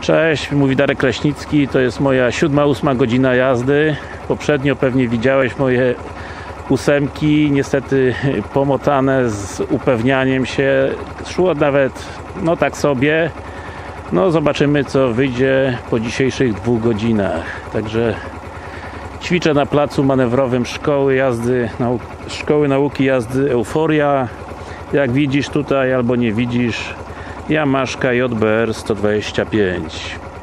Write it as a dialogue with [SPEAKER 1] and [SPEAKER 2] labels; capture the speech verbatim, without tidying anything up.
[SPEAKER 1] Cześć, mówi Darek Kraśnicki, to jest moja siódma, ósma godzina jazdy. Poprzednio pewnie widziałeś moje ósemki, niestety pomotane z upewnianiem się. Szło nawet, no tak sobie. No zobaczymy, co wyjdzie po dzisiejszych dwóch godzinach. Także ćwiczę na placu manewrowym szkoły jazdy, nau szkoły nauki jazdy Euforia. Jak widzisz tutaj albo nie widzisz, Yamaha J B R sto dwadzieścia pięć.